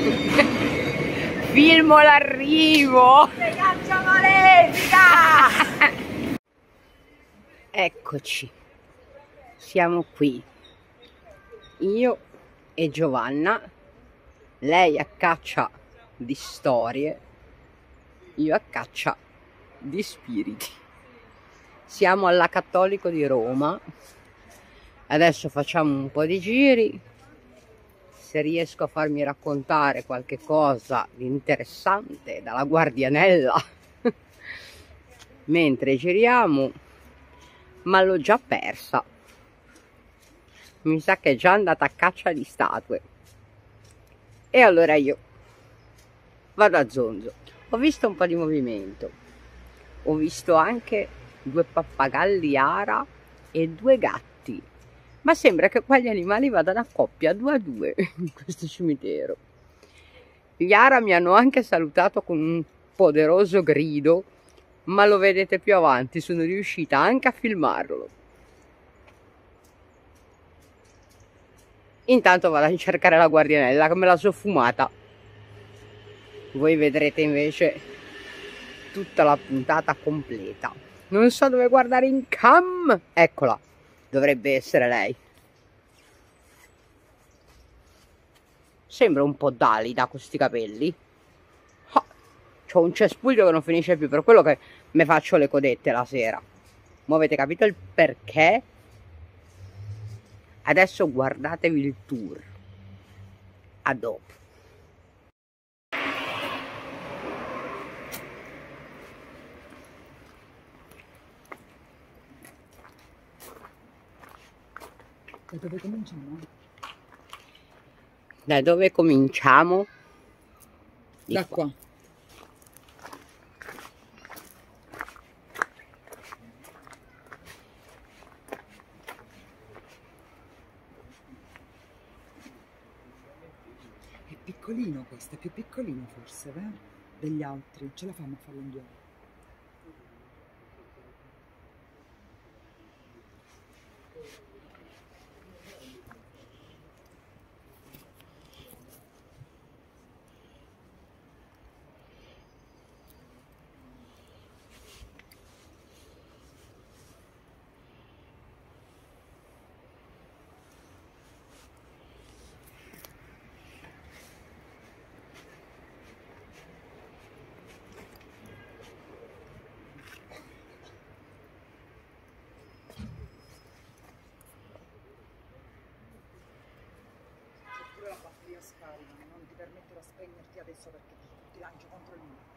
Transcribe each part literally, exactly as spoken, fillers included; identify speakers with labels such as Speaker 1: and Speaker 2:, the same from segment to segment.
Speaker 1: Filmo l'arrivo.
Speaker 2: Caccia malefica!
Speaker 1: Eccoci, siamo qui, io e Giovanna, lei a caccia di storie, io a caccia di spiriti. Siamo alla Cattolico di Roma, adesso facciamo un po' di giri, se riesco a farmi raccontare qualche cosa di interessante dalla guardianella mentre giriamo, ma l'ho già persa, mi sa che è già andata a caccia di statue. E allora io vado a zonzo. Ho visto un po' di movimento, ho visto anche due pappagalli ara e due gatti, ma sembra che quegli animali vadano a coppia, due a due, in questo cimitero. Gli ara mi hanno anche salutato con un poderoso grido, ma lo vedete più avanti, sono riuscita anche a filmarlo. Intanto vado a cercare la guardianella, che me la so fumata. Voi vedrete invece tutta la puntata completa. Non so dove guardare in cam. Eccola, dovrebbe essere lei. Sembra un po' Dalida con sti capelli. Oh, c'ho un cespuglio che non finisce più, per quello che mi faccio le codette la sera. Ma avete capito il perché? Adesso guardatevi il tour. A dopo.
Speaker 2: Da dove cominciamo?
Speaker 1: Da dove cominciamo? Di
Speaker 2: Da
Speaker 1: qua.
Speaker 2: qua. È piccolino questo, è più piccolino forse, vero? Degli altri. Ce la fanno a farlo in due. Pure la batteria scarica, non ti permetterò a spegnerti adesso perché ti lancio contro il muro.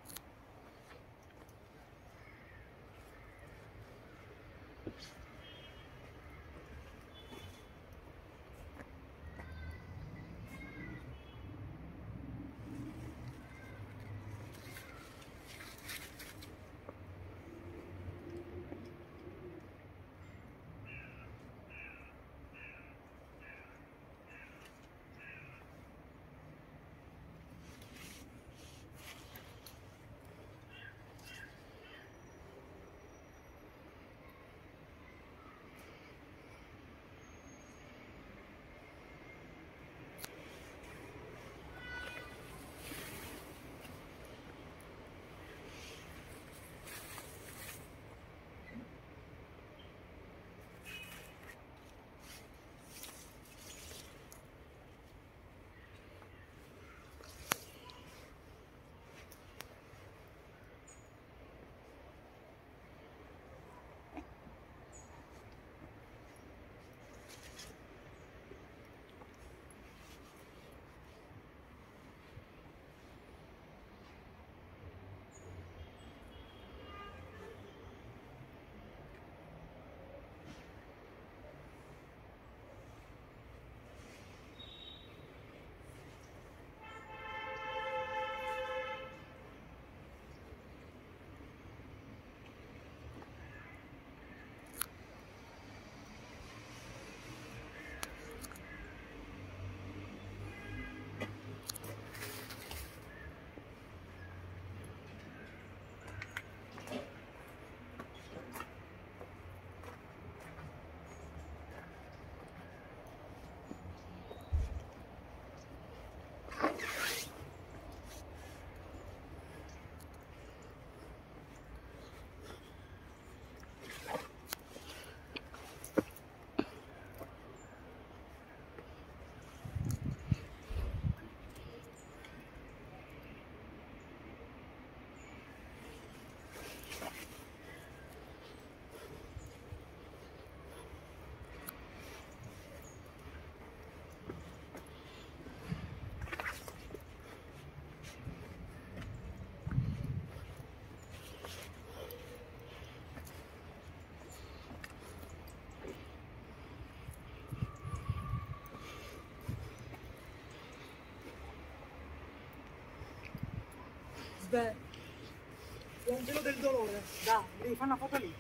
Speaker 2: Beh, l'angelo del dolore. Dai, devi fare una foto lì.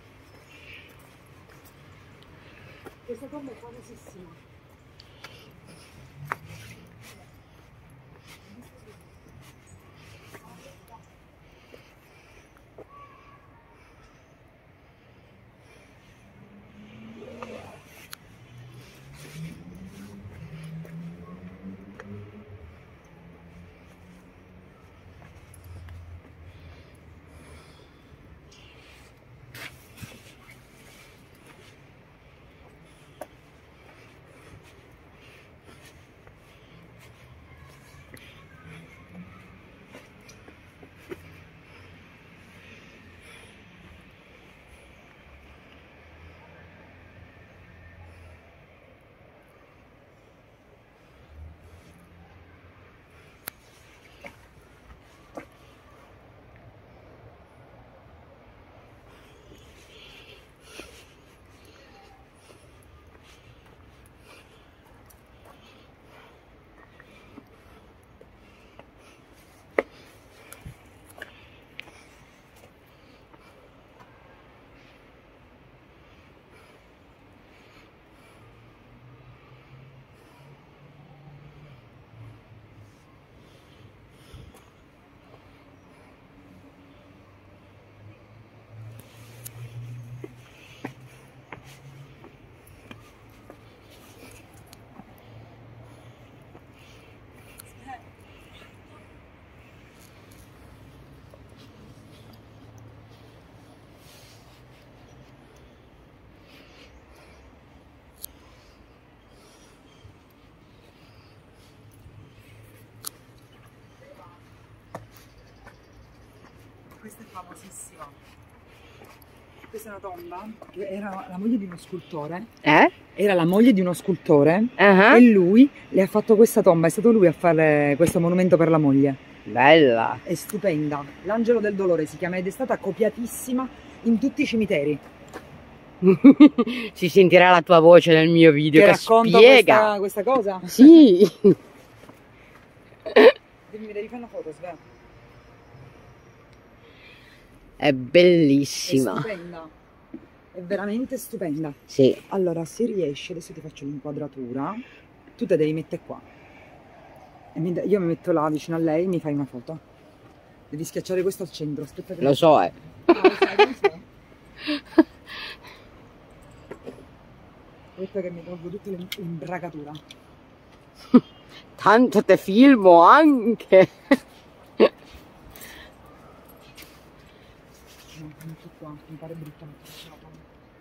Speaker 2: Questa tomba è famosissima. Questa è famosissima. Questa è una tomba che era la moglie di uno scultore.
Speaker 1: Eh?
Speaker 2: Era la moglie di uno scultore
Speaker 1: Uh-huh.
Speaker 2: e lui le ha fatto questa tomba, è stato lui a fare questo monumento per la moglie.
Speaker 1: Bella.
Speaker 2: È stupenda. L'angelo del dolore si chiama ed è stata copiatissima in tutti i cimiteri.
Speaker 1: Si sentirà la tua voce nel mio video
Speaker 2: Ti
Speaker 1: che
Speaker 2: racconto
Speaker 1: spiega.
Speaker 2: questa, questa cosa?
Speaker 1: Sì.
Speaker 2: Mi devi fare una foto, Svea.
Speaker 1: È
Speaker 2: È
Speaker 1: bellissima.
Speaker 2: stupenda. È veramente stupenda.
Speaker 1: Sì.
Speaker 2: Allora, se riesci, adesso ti faccio l'inquadratura. Tu te devi mettere qua. E mi- io mi metto là vicino a lei e mi fai una foto. Devi schiacciare questo al centro. Aspetta che
Speaker 1: Lo so, eh.
Speaker 2: Ah, lo sai, lo so. Aspetta che mi tolgo tutte le imbragatura.
Speaker 1: Tanto te filmo anche.
Speaker 2: No, metto qua, mi pare brutto metterci la tomba.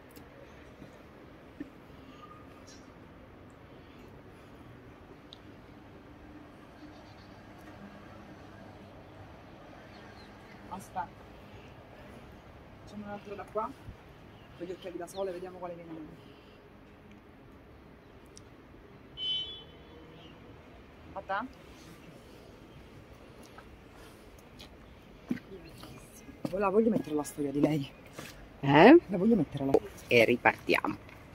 Speaker 2: Aspetta. Facciamo un altro da qua. Con gli occhiali da sole, vediamo quale viene meglio. Fatta? La voglio mettere la storia di lei.
Speaker 1: Eh?
Speaker 2: La voglio mettere la
Speaker 1: E ripartiamo.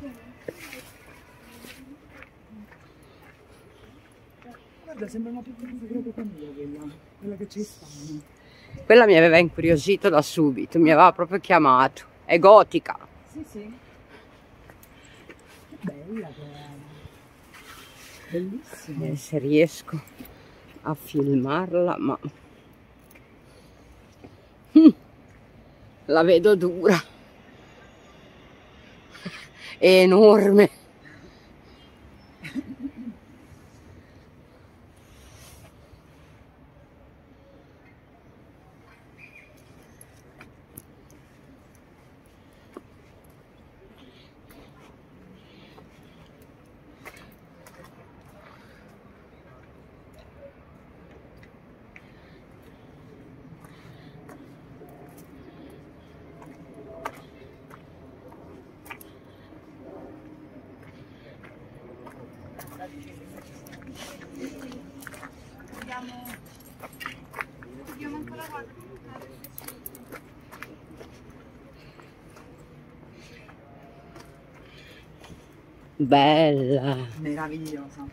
Speaker 2: Guarda, sembra una piccola segreta famiglia quella, quella che ci stanno.
Speaker 1: Quella mi aveva incuriosito da subito, mi aveva proprio chiamato. È gotica.
Speaker 2: Sì, sì. Che bella che è. Bellissima.
Speaker 1: Eh, se riesco a filmarla, ma Mm. la vedo dura. È enorme. Bella.
Speaker 2: Meravigliosa.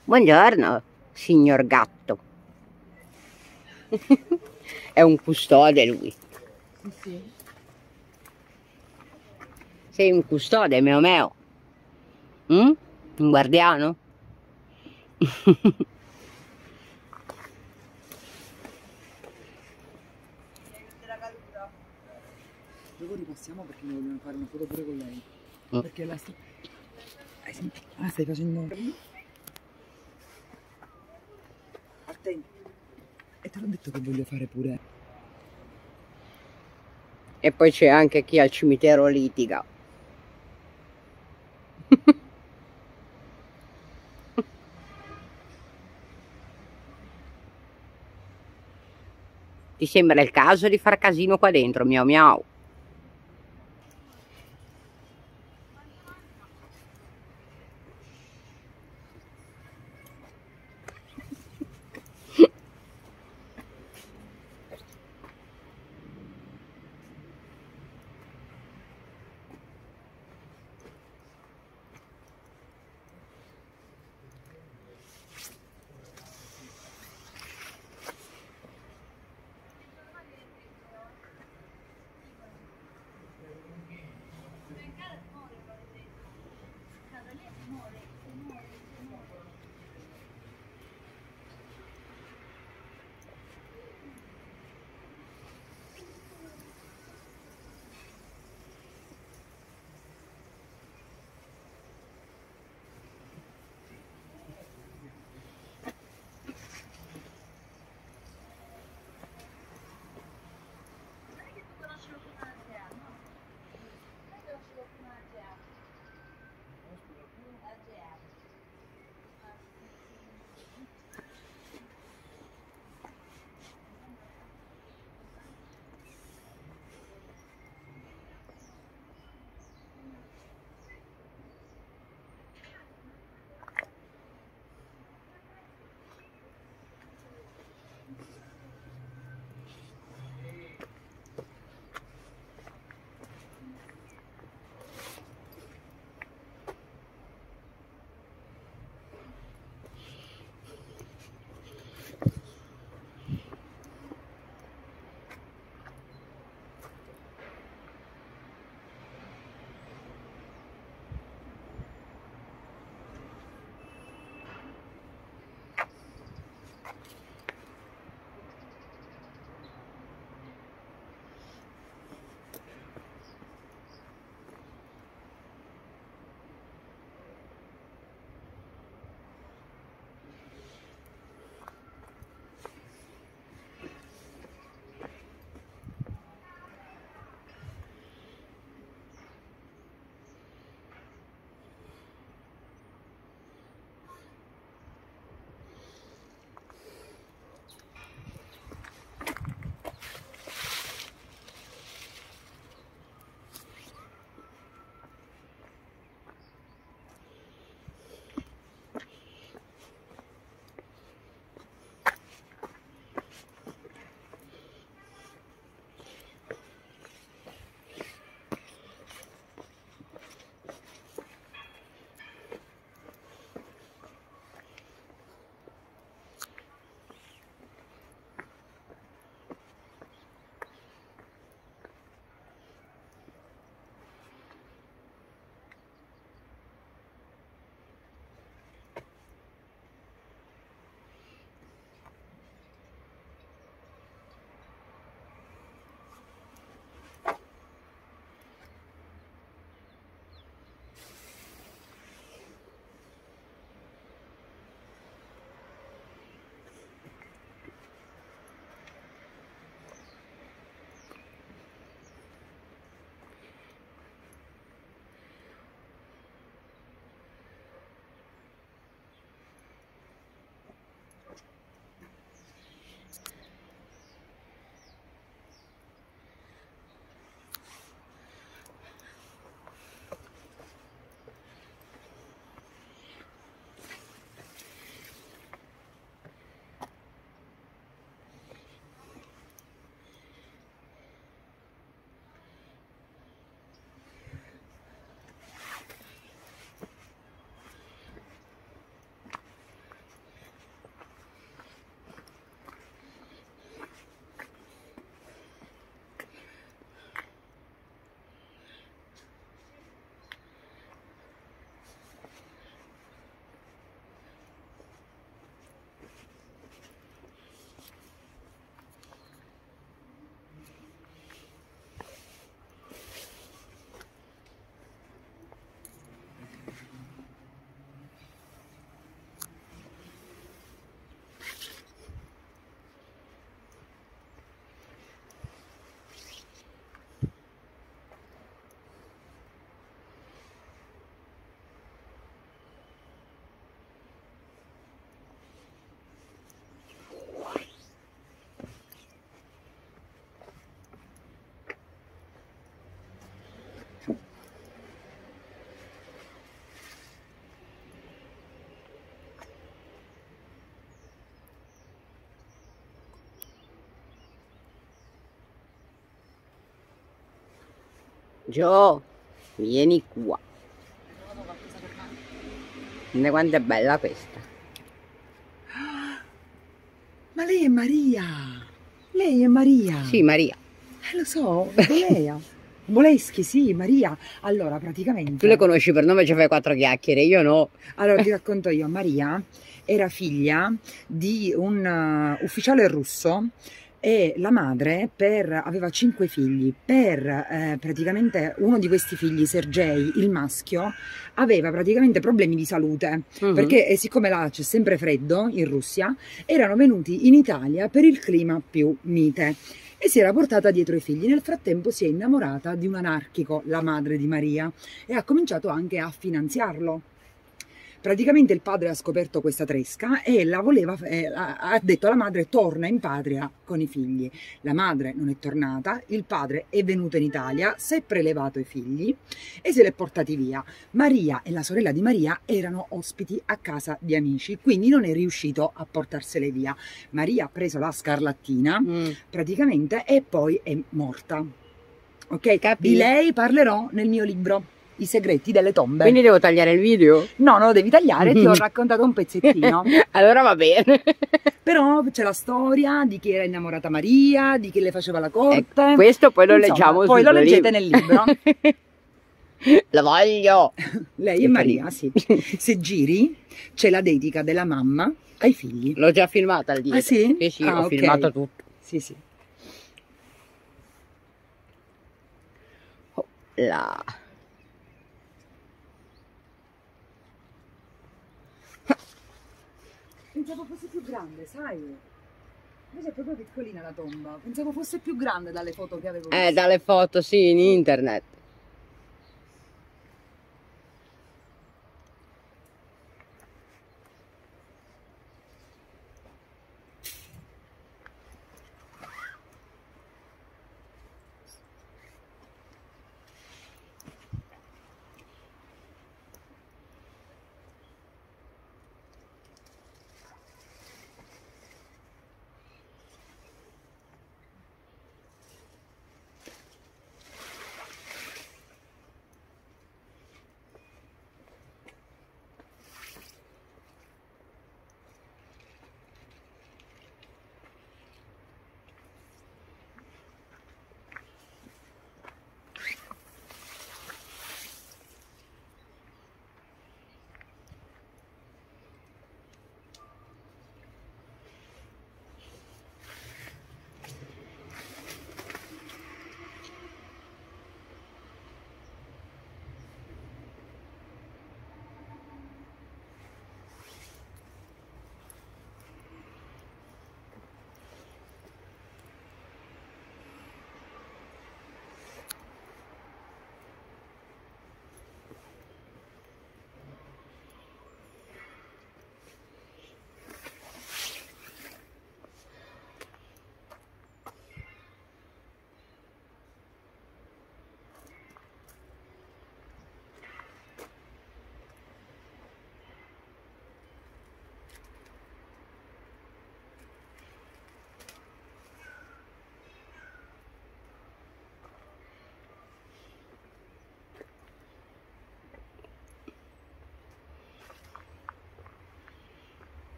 Speaker 1: Buongiorno, signor gatto. È un custode lui.
Speaker 2: Sì, sì.
Speaker 1: Sei un custode, meo meo. Mm? Un guardiano?
Speaker 2: Dopo ripassiamo perché mi vogliono fare una foto pure con lei.
Speaker 1: Mm.
Speaker 2: Perché la sta... Ah, stai facendo... Attenti. E te l'ho detto che voglio fare pure.
Speaker 1: E poi c'è anche chi al cimitero litiga. Ti sembra il caso di far casino qua dentro, miau miau? Gio, vieni qua. Guarda quanto è bella questa.
Speaker 2: Ma lei è Maria! Lei è Maria!
Speaker 1: Sì, Maria.
Speaker 2: Eh, lo so, Bolea. Boleschi, sì, Maria. Allora, praticamente...
Speaker 1: Tu le conosci per nome e ci fai quattro chiacchiere, io no.
Speaker 2: Allora, ti racconto io. Maria era figlia di un uh, ufficiale russo e la madre per, aveva cinque figli. Per eh, praticamente uno di questi figli, Sergei, il maschio, aveva praticamente problemi di salute.
Speaker 1: Mm-hmm.
Speaker 2: Perché eh, siccome là c'è sempre freddo in Russia, erano venuti in Italia per il clima più mite. E si era portata dietro i figli. Nel frattempo si è innamorata di un anarchico, la madre di Maria, e ha cominciato anche a finanziarlo. Praticamente il padre ha scoperto questa tresca e la voleva, eh, ha detto alla madre: torna in patria con i figli. La madre non è tornata, il padre è venuto in Italia, si è prelevato i figli e se li è portati via. Maria e la sorella di Maria erano ospiti a casa di amici, quindi non è riuscito a portarsele via. Maria ha preso la scarlattina mm. praticamente e poi è morta. Ok?
Speaker 1: Capì?
Speaker 2: Di lei parlerò nel mio libro. I segreti delle tombe.
Speaker 1: Quindi devo tagliare il video?
Speaker 2: No, non lo devi tagliare, ti ho raccontato un pezzettino.
Speaker 1: Allora va bene.
Speaker 2: Però c'è la storia di chi era innamorata Maria, di chi le faceva la corte.
Speaker 1: E questo poi lo
Speaker 2: Insomma,
Speaker 1: leggiamo
Speaker 2: poi lo leggete
Speaker 1: libro.
Speaker 2: nel libro.
Speaker 1: Lo voglio.
Speaker 2: Lei è Maria, sì. Se giri c'è la dedica della mamma ai figli.
Speaker 1: L'ho già filmata al dietro.
Speaker 2: Ah sì?
Speaker 1: Sì, sì,
Speaker 2: ah,
Speaker 1: ho
Speaker 2: okay.
Speaker 1: filmato tutto.
Speaker 2: Sì, sì.
Speaker 1: Oh, là.
Speaker 2: Pensavo fosse più grande, sai? Invece è proprio piccolina la tomba. Pensavo fosse più grande dalle foto che avevo visto.
Speaker 1: Eh, dalle foto, sì, in internet.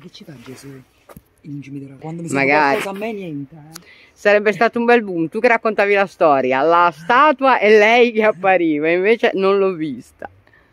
Speaker 2: Che ci fa Gesù in un cimitero? Quando mi
Speaker 1: Magari.
Speaker 2: qualcosa a me niente. Eh.
Speaker 1: Sarebbe stato un bel boom. Tu che raccontavi la storia, la statua e lei che appariva, invece non l'ho vista.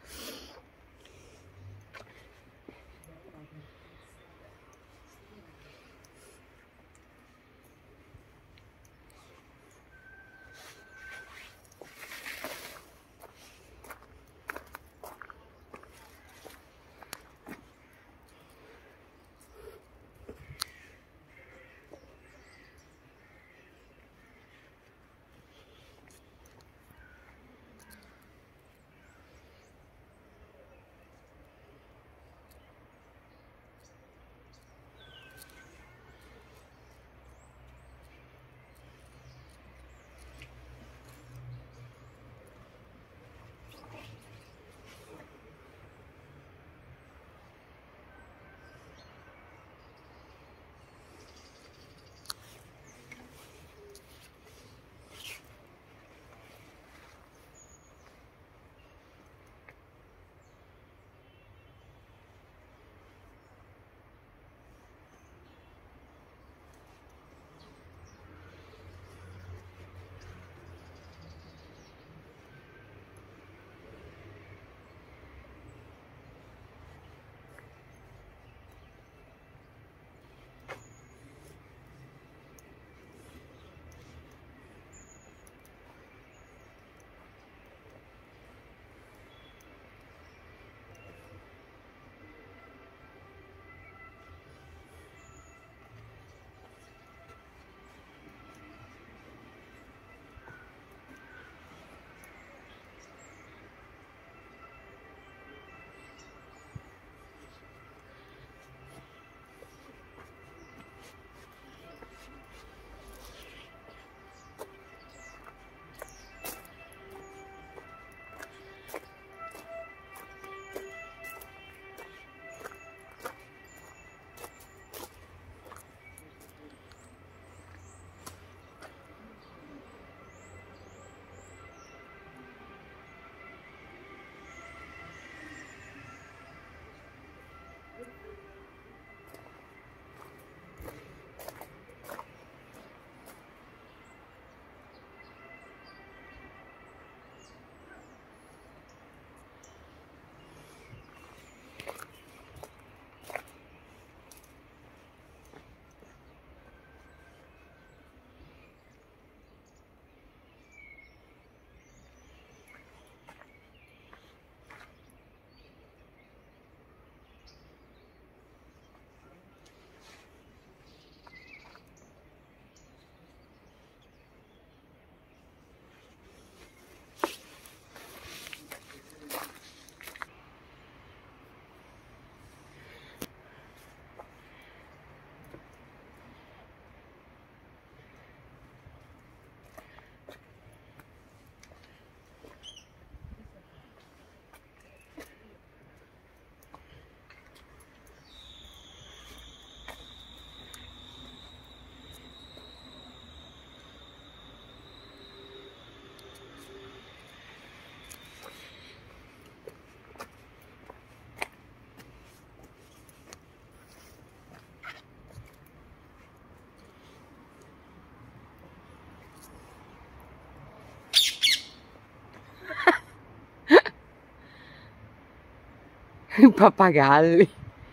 Speaker 1: I pappagalli.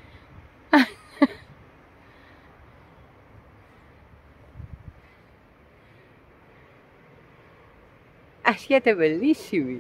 Speaker 1: Ah, siete bellissimi.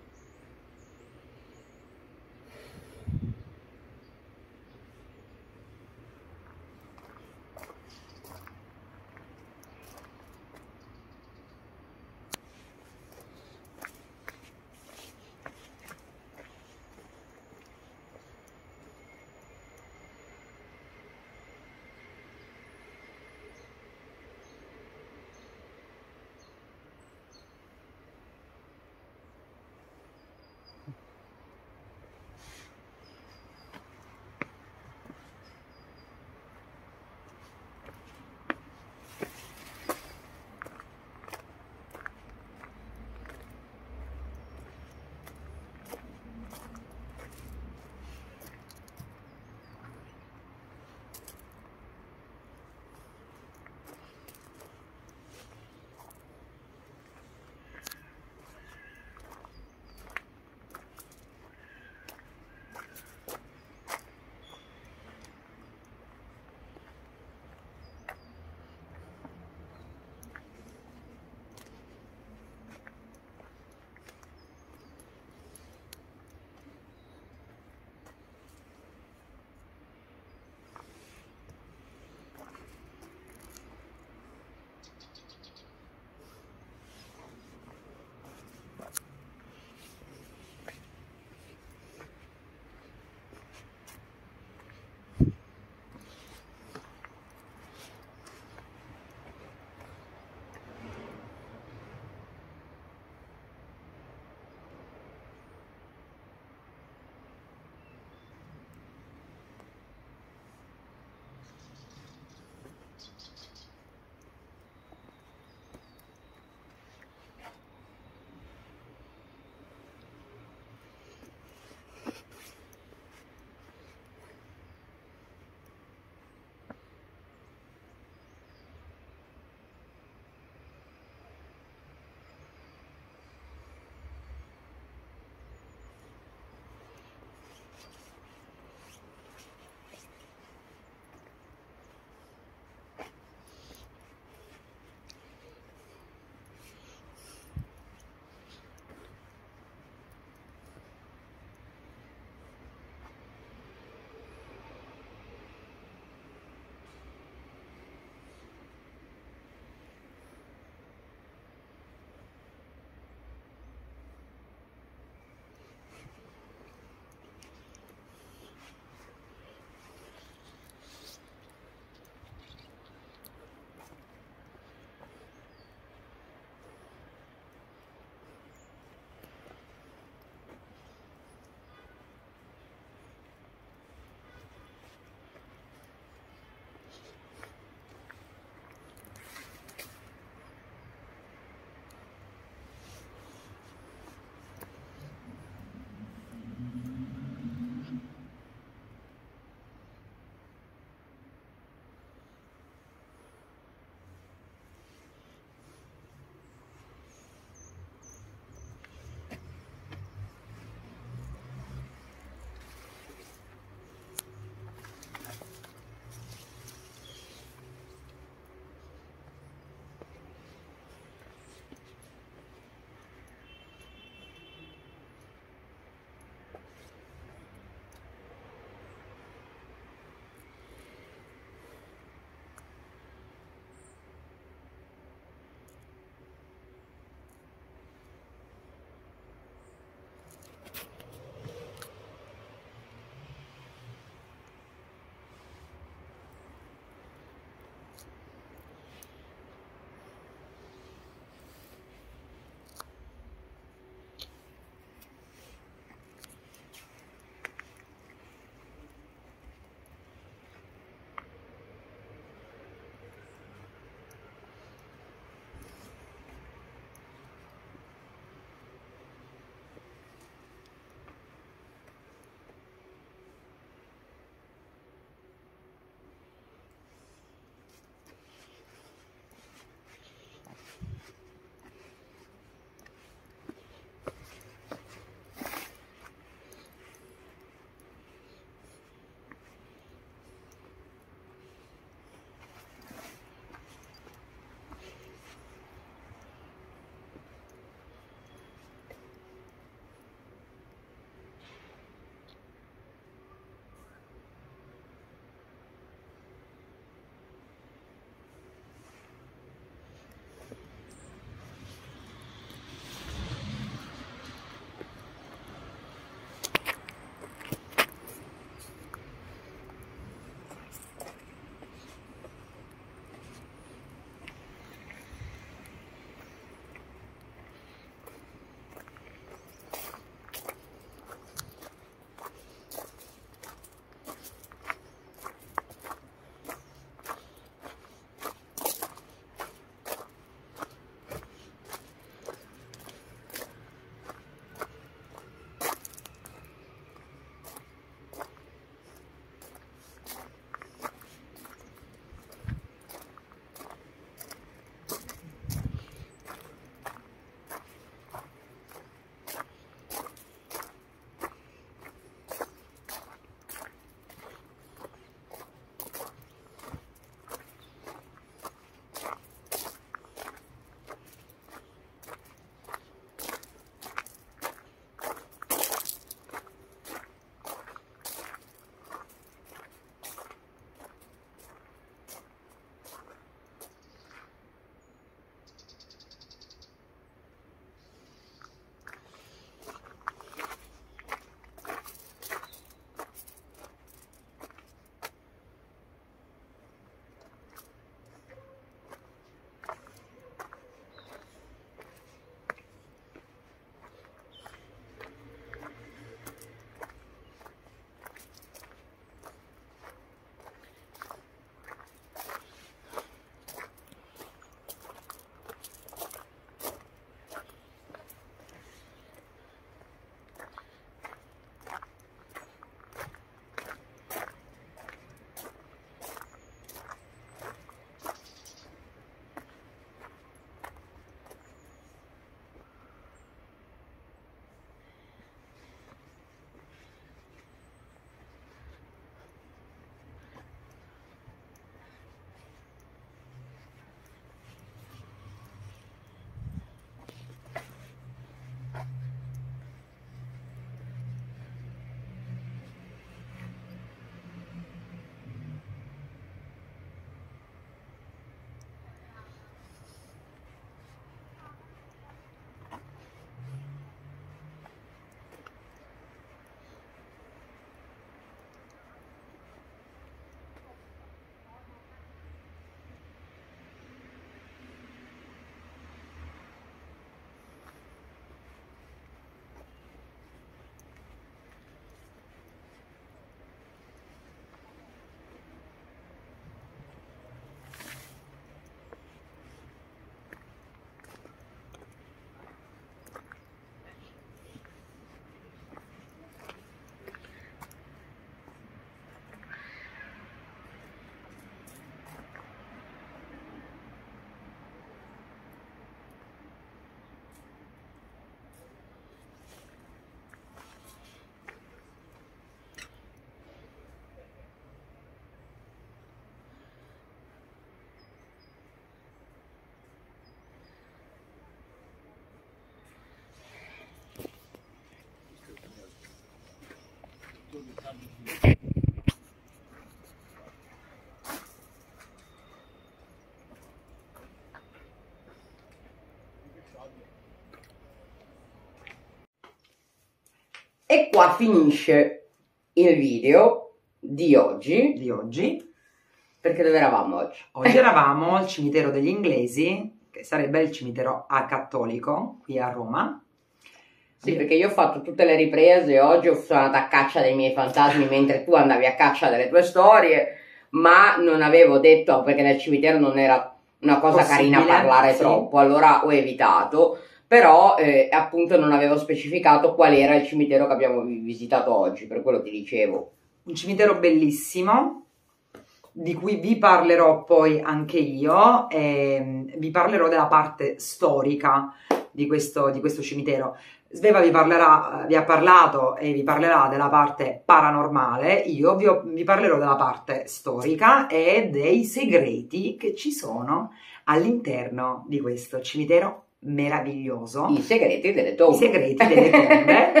Speaker 1: E qua finisce il video di oggi.
Speaker 2: Di oggi.
Speaker 1: Perché dove eravamo oggi?
Speaker 2: Oggi eravamo al cimitero degli Inglesi, che sarebbe il cimitero acattolico qui a Roma.
Speaker 1: Sì, perché io ho fatto tutte le riprese, oggi sono andata a caccia dei miei fantasmi mentre tu andavi a caccia delle tue storie, ma non avevo detto, perché nel cimitero non era una cosa
Speaker 2: Possibile,
Speaker 1: carina parlare
Speaker 2: sì.
Speaker 1: troppo, allora ho evitato, però eh, appunto non avevo specificato qual era il cimitero che abbiamo visitato oggi, per quello ti dicevo.
Speaker 2: Un cimitero bellissimo, di cui vi parlerò poi anche io, e vi parlerò della parte storica di questo, di questo cimitero. Sveva vi, parlerà, vi ha parlato e vi parlerà della parte paranormale, io vi, ho, vi parlerò della parte storica e dei segreti che ci sono all'interno di questo cimitero meraviglioso.
Speaker 1: I segreti delle tombe.
Speaker 2: I segreti delle tombe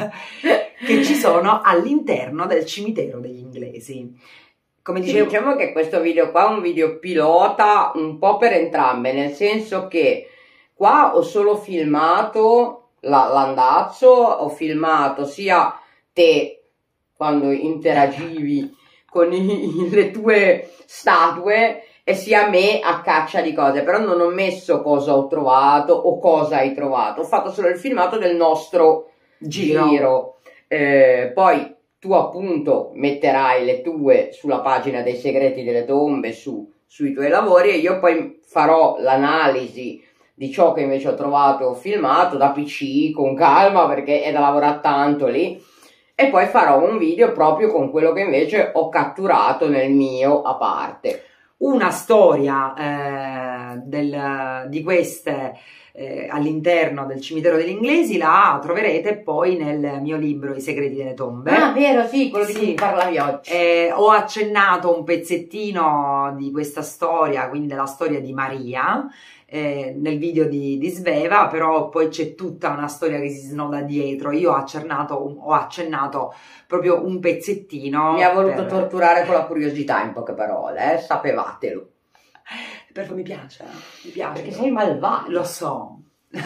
Speaker 2: che ci sono all'interno del cimitero degli Inglesi. Come dicevo,
Speaker 1: sì, diciamo che questo video qua è un video pilota un po' per entrambe, nel senso che qua ho solo filmato l'andazzo, ho filmato sia te quando interagivi con i, le tue statue e sia me a caccia di cose, però non ho messo cosa ho trovato o cosa hai trovato, ho fatto solo il filmato del nostro giro, giro. Eh, poi tu appunto metterai le tue sulla pagina dei segreti delle tombe su, sui tuoi lavori e io poi farò l'analisi di ciò che invece ho trovato ho filmato da P C con calma perché è da lavorare tanto lì e poi farò un video proprio con quello che invece ho catturato nel mio a parte.
Speaker 2: Una storia eh, del, di queste eh, all'interno del cimitero degli Inglesi la troverete poi nel mio libro I segreti delle tombe.
Speaker 1: Ah, vero, sì, quello
Speaker 2: sì.
Speaker 1: di cui parlavi oggi.
Speaker 2: Eh, ho accennato un pezzettino di questa storia, quindi della storia di Maria, eh, nel video di, di Sveva, però poi c'è tutta una storia che si snoda dietro. Io ho accennato, ho accennato proprio un pezzettino.
Speaker 1: Mi ha voluto
Speaker 2: per...
Speaker 1: torturare con la curiosità, in poche parole, eh? Sapevatelo.
Speaker 2: Perché mi piace, mi piace.
Speaker 1: Perché sei malvagio.
Speaker 2: Lo so.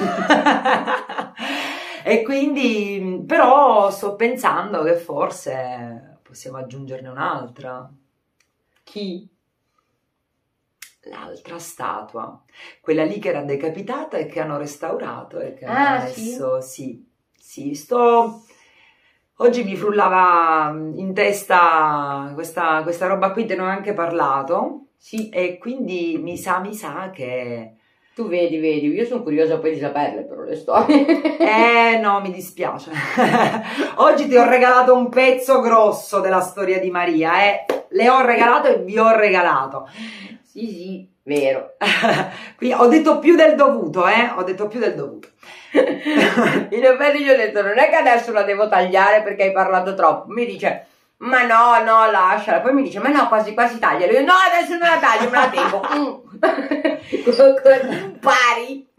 Speaker 2: E quindi, però sto pensando che forse possiamo aggiungerne un'altra.
Speaker 1: Chi?
Speaker 2: L'altra statua, quella lì che era decapitata e che hanno restaurato e che
Speaker 1: ah,
Speaker 2: hanno messo, sì, sì, sì, sto... Oggi mi frullava in testa questa, questa roba qui, te ne ho anche parlato, sì, e quindi mi sa, mi sa che...
Speaker 1: Tu vedi, vedi, io sono curiosa poi di saperle però le storie.
Speaker 2: Eh no, mi dispiace. Oggi ti ho regalato un pezzo grosso della storia di Maria, eh. Le ho regalato e vi ho regalato.
Speaker 1: Sì, sì, vero.
Speaker 2: Qui ho detto più del dovuto, eh? Ho detto più del dovuto.
Speaker 1: In effetti gli ho detto, non è che adesso la devo tagliare perché hai parlato troppo. Mi dice, ma no, no, lasciala. Poi mi dice, ma no, quasi quasi taglialo. Io, no, adesso non la taglio, me la tengo. Così impari.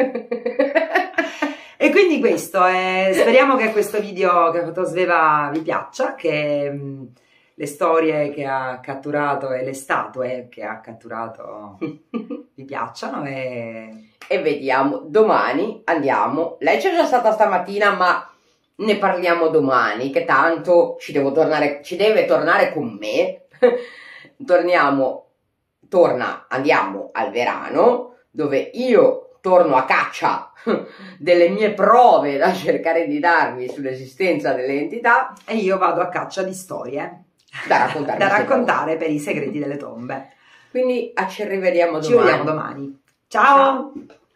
Speaker 2: E quindi questo, eh, speriamo che questo video che ha fatto Sveva vi piaccia, che mh, le storie che ha catturato e le statue che ha catturato vi piacciono e...
Speaker 1: e vediamo domani, andiamo, lei c'è già stata stamattina ma ne parliamo domani che tanto ci devo tornare, ci deve tornare con me. Torniamo, torna, andiamo al Verano dove io torno a caccia delle mie prove da cercare di darvi sull'esistenza delle entità
Speaker 2: e io vado a caccia di storie
Speaker 1: da raccontare,
Speaker 2: da raccontare per i segreti delle tombe.
Speaker 1: Quindi ci rivediamo domani.
Speaker 2: Ci vediamo domani. Ciao! Ciao.